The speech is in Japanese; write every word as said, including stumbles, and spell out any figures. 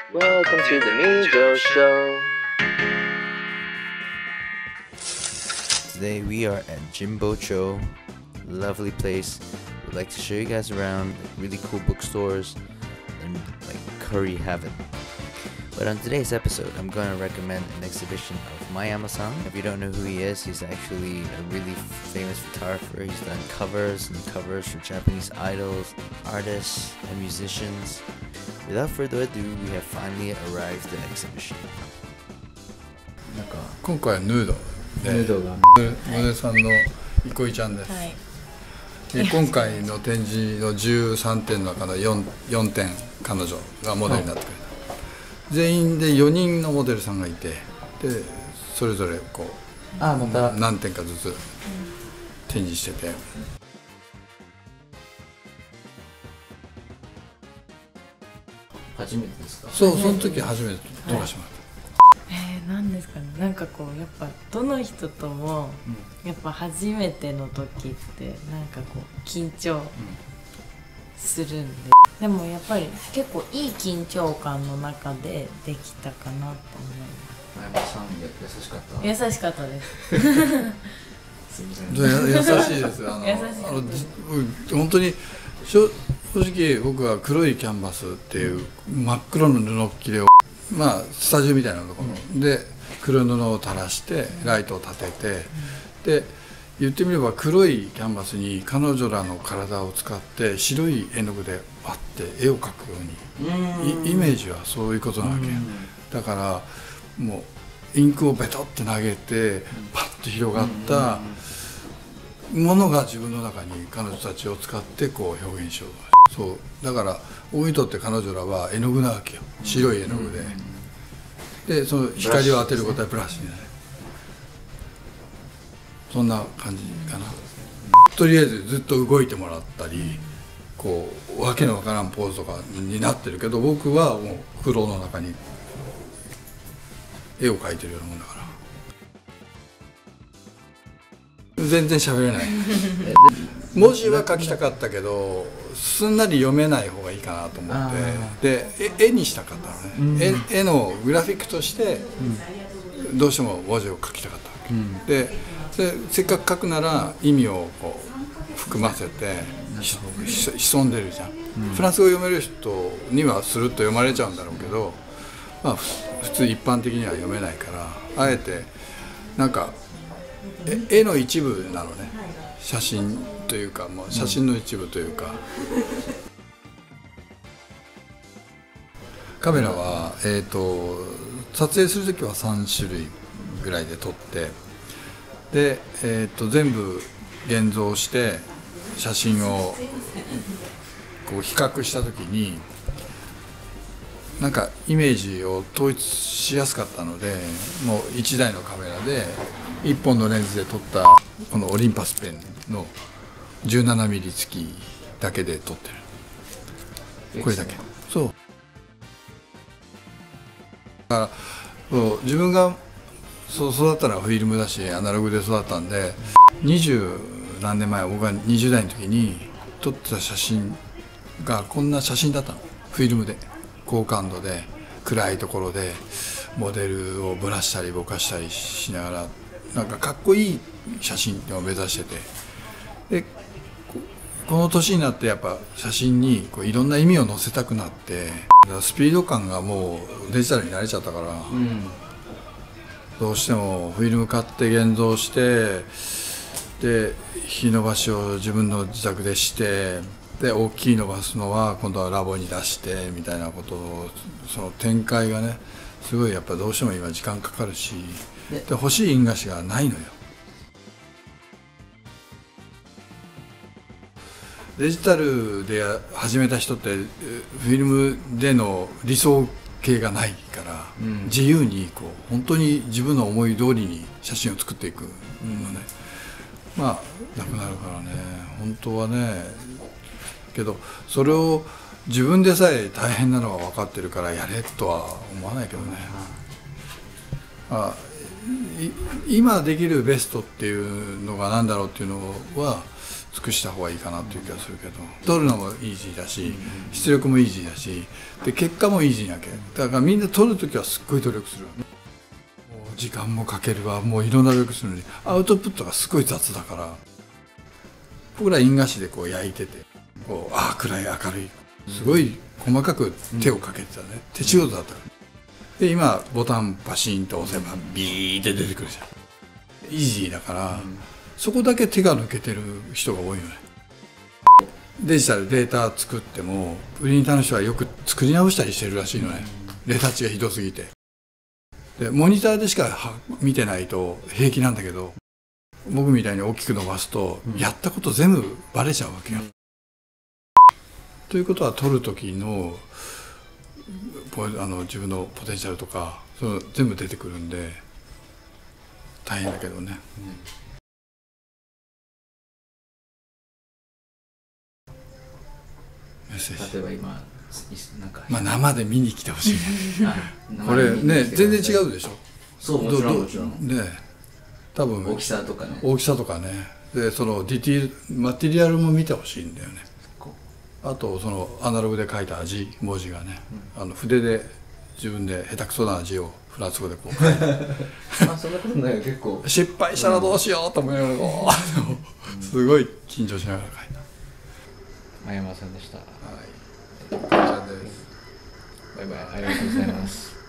Welcome to the Mijo Show. Today we are at Jimbocho, lovely place. We'd like to show you guys around like, really cool bookstores and like curry heaven. But on today's episode, I'm going to recommend an exhibition of Mayama-san. If you don't know who he is, he's actually a really famous photographer. He's done covers and covers for Japanese idols, artists, and musicians. Without further ado, we have finally arrived at the exhibition. なんか今回はヌードで、 ヌードがモデルさんの憩ちゃんです、 はい、 で今回の展示のじゅうさんてんの中の 4, 4点彼女がモデルになってくれた、全員でよにんのモデルさんがいて、でそれぞれこうあまた何点かずつ展示してて、 初めてですか？ そう、その時初めて撮らせてもらった。 えー、なんですかね、なんかこうやっぱどの人とも、やっぱ初めての時ってなんかこう緊張するんで、でもやっぱり結構いい緊張感の中でできたかなと思い前山さん優しかった？ ます。優しかったですすみません。 優しいです。あの優しいあのじ本当に正直僕は黒いキャンバスっていう真っ黒の布切れを、まあスタジオみたいなところで黒布を垂らしてライトを立てて、で言ってみれば黒いキャンバスに彼女らの体を使って白い絵の具でバッて絵を描くように、イメージはそういうことなわけ。だからもうインクをベトって投げてパッと広がったものが自分の中に彼女たちを使ってこう表現しようと。そうだから僕にとって彼女らは絵の具なわけよ。白い絵の具で、でその光を当てることはブラシになる。そんな感じかな。とりあえずずっと動いてもらったり、こうわけのわからんポーズとかになってるけど、僕はもう黒の中に絵を描いてるようなもんだから。全然喋れない文字は書きたかったけどすんなり読めない方がいいかなと思ってで絵にしたかったのね、うん、絵, 絵のグラフィックとしてどうしても文字を書きたかったわけ、うん、で, でせっかく書くなら意味をこう含ませて潜んでるじゃん、うん、フランス語を読める人にはスルッと読まれちゃうんだろうけど、まあ、普通一般的には読めないからあえてなんか絵の一部なのね。写真というかもう写真の一部というか、うん、カメラは、えーと撮影する時はさんしゅるいぐらいで撮ってで、えーと全部現像して写真をこう比較した時になんかイメージを統一しやすかったので、もういちだいのカメラでいっぽんのレンズで撮ったこのオリンパスペンのじゅうななミリ付きだけで撮ってる。これだけ。そうだからそう自分がそう育ったのはフィルムだしアナログで育ったんで、二十何年前僕がにじゅうだいの時に撮ってた写真がこんな写真だったの。フィルムで高感度で暗いところでモデルをぶらしたりぼかしたりしながらなんかかっこいい写真を目指してて、でこの年になってやっぱ写真にこういろんな意味を載せたくなって、スピード感がもうデジタルに慣れちゃったから、うん、どうしてもフィルム買って現像してで引き伸ばしを自分の自宅でしてで大きい伸ばすのは今度はラボに出してみたいなことをその展開がねすごいやっぱどうしても今時間かかるし、で欲しい印画紙がないのよ。デジタルで始めた人ってフィルムでの理想形がないから、うん、自由にこう本当に自分の思い通りに写真を作っていくのね、うん、まあなくなるからね本当はね。けどそれを自分でさえ大変なのが分かってるからやれとは思わないけどね、うん、あ今できるベストっていうのが何だろうっていうのは尽くした方がいいかなっていう気がするけど、取るのもイージーだし出力もイージーだしで結果もイージーなわけだから、みんな取る時はすっごい努力する、もう時間もかけるわ、もういろんな努力するのにアウトプットがすごい雑だから、僕ら印画紙でこう焼いててこうああ暗い明るいすごい細かく手をかけてたね、手仕事だったから。で今ボタンパシーンと押せばビーって出てくるじゃん、イージーだから、うん、そこだけ手が抜けてる人が多いよね。デジタルデータ作ってもプリンターの人はよく作り直したりしてるらしいのね、うん、レタッチがひどすぎて。でモニターでしか見てないと平気なんだけど、僕みたいに大きく伸ばすと、うん、やったこと全部バレちゃうわけよ、うん、ということは撮る時のあの自分のポテンシャルとかその全部出てくるんで大変だけどね、うん、メッセージ例えば今なんか、 まあ、生で見に来てほしいねこれね全然違うでしょ。 そうもちろんもちろんね多分大きさとかね大きさとかねでそのディティールマテリアルも見てほしいんだよね。あとそのアナログで書いた字文字がね、うん、あの筆で自分で下手くそな字をフランス語でこう書いてあそんなことないよ結構失敗したらどうしようと思いながらこうすごい緊張しながら書いた。 前山さんでした。はい、 かっちゃんです。 バイバイ、ありがとうございます。